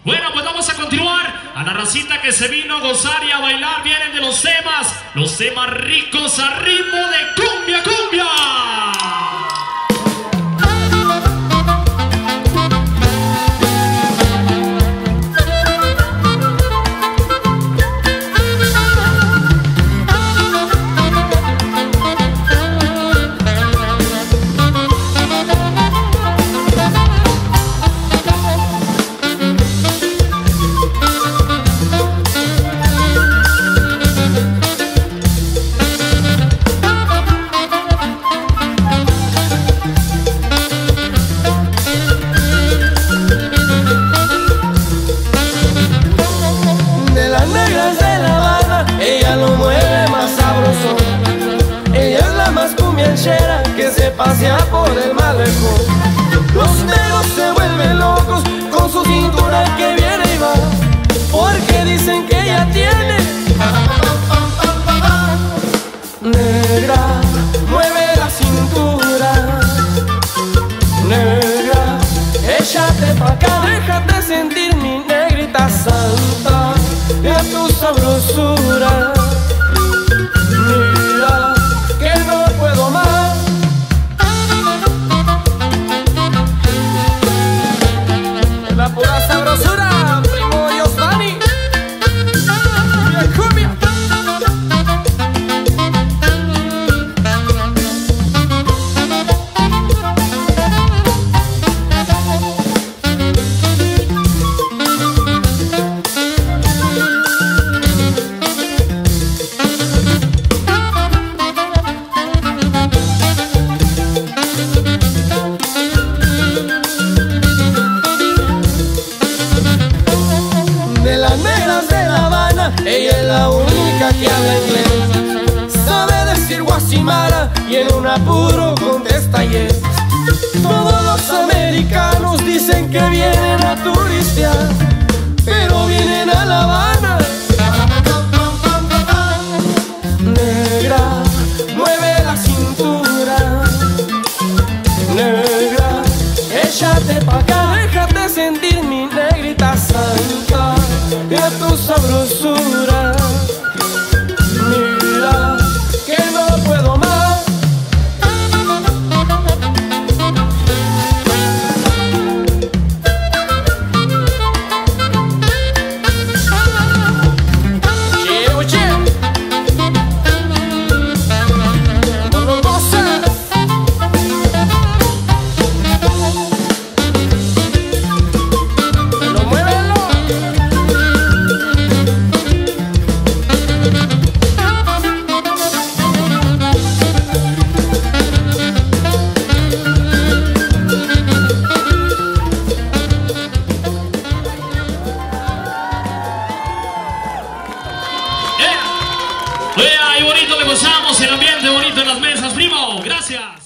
Bueno, pues vamos a continuar. A la racita que se vino a gozar y a bailar vienen de los temas ricos a ritmo de cumbia, cumbia. Que se pasea por el malecón. Los negros se vuelven locos con su cintura que viene y va, porque dicen que ella tiene. Negra, mueve la cintura. Negra, échate pa' acá, déjate sentir mi negrita santa, de tu sabrosura. Mira que no puedo más. La pura sabrosura, primo Yosvani. Cumbia. Ella es la única que habla inglés, sabe decir guasimara y en un apuro contesta yes. Todos los americanos dicen que vienen a turistear, pero vienen a La Habana. Negra, mueve la cintura. Negra, échate pa' acá, déjate sentir mi negrita santa, de tu sabrosura. Mira que no puedo más. Vea, y bonito le gozamos, el ambiente bonito en las mesas, primo. Gracias.